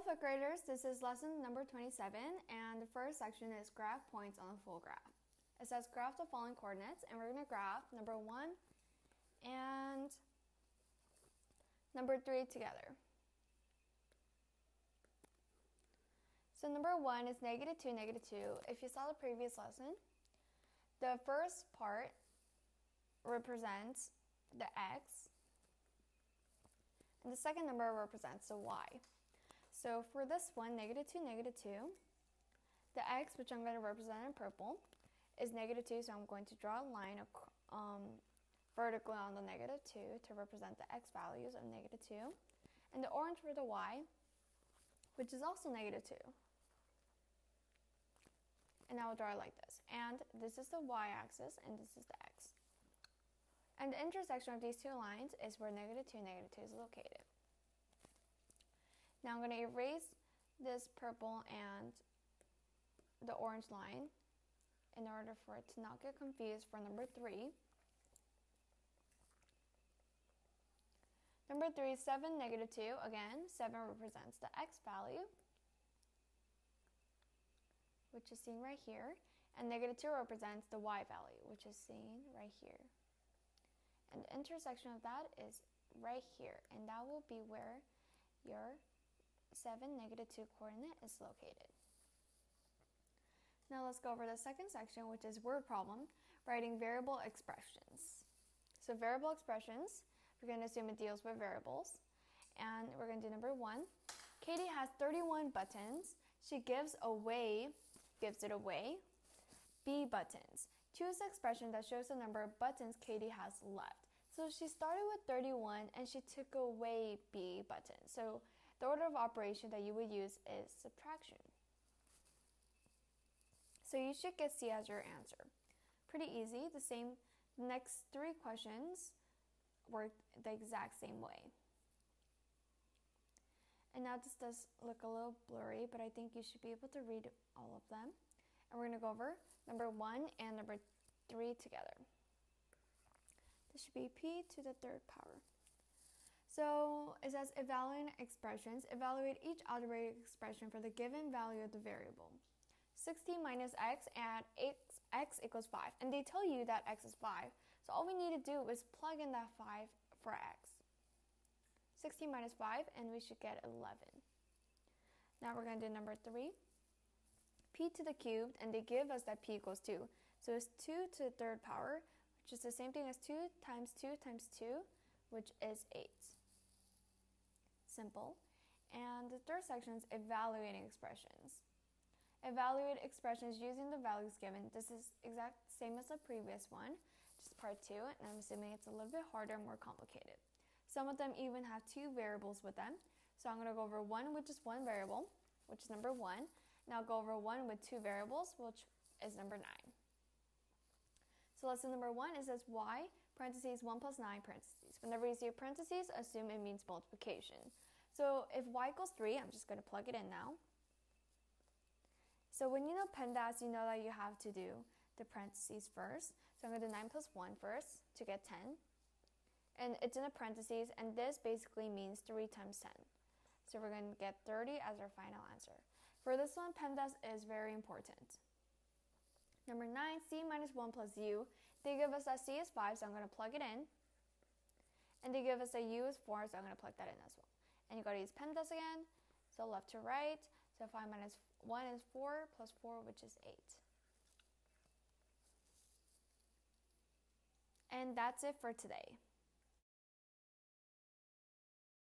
fifth graders, this is lesson number 27, and the first section is graph points on a full graph. It says graph the following coordinates, and we're going to graph number 1 and number 3 together. So number 1 is -2, -2. If you saw the previous lesson, the first part represents the x, and the second number represents the y. So for this one, -2, -2, the x, which I'm going to represent in purple, is -2, so I'm going to draw a line vertically on the -2 to represent the x values of -2. And the orange for the y, which is also -2. And I will draw it like this. And this is the y-axis, and this is the x. And the intersection of these two lines is where -2, -2 is located. Now I'm going to erase this purple and the orange line in order for it to not get confused for number 3. Number 3 is 7, -2. Again, 7 represents the x value, which is seen right here, and -2 represents the y value, which is seen right here. And the intersection of that is right here, and that will be where your 7, -2 coordinate is located. Now let's go over the second section, which is word problem, writing variable expressions. So variable expressions, we're going to assume it deals with variables, and we're going to do number 1. Katie has 31 buttons. She gives it away, B buttons. Choose the expression that shows the number of buttons Katie has left. So she started with 31 and she took away B buttons. So the order of operation that you would use is subtraction. So you should get C as your answer. Pretty easy. The next 3 questions work the exact same way. And now this does look a little blurry, but I think you should be able to read all of them. And we're going to go over number 1 and number 3 together. This should be p to the 3rd power. So it says evaluating expressions. Evaluate each algebraic expression for the given value of the variable. 16 minus x and x equals 5. And they tell you that x is 5. So all we need to do is plug in that 5 for x. 16 minus 5, and we should get 11. Now we're going to do number 3. P to the cubed, and they give us that p equals 2. So it's 2 to the 3rd power, which is the same thing as 2 times 2 times 2, which is 8. Simple. And the third section is evaluating expressions. Evaluate expressions using the values given. This is exact same as the previous one, just part 2, and I'm assuming it's a little bit harder and more complicated. Some of them even have 2 variables with them. So I'm going to go over one with just 1 variable, which is number 1. And I'll go over one with 2 variables, which is number 9. So lesson number 1, it says y, parentheses 1 plus 9, parentheses. Whenever you see a parentheses, assume it means multiplication. So if y equals 3, I'm just going to plug it in now. So when you know PEMDAS, you know that you have to do the parentheses first. So I'm going to do 9 plus 1 first to get 10. And it's in a parentheses, and this basically means 3 times 10. So we're going to get 30 as our final answer. For this one, PEMDAS is very important. Number 9, c minus 1 plus u. They give us that c is 5, so I'm going to plug it in. And they give us that u is 4, so I'm going to plug that in as well. And you got to use PEMDAS again. So left to right. So 5 minus 1 is 4 plus 4, which is 8. And that's it for today.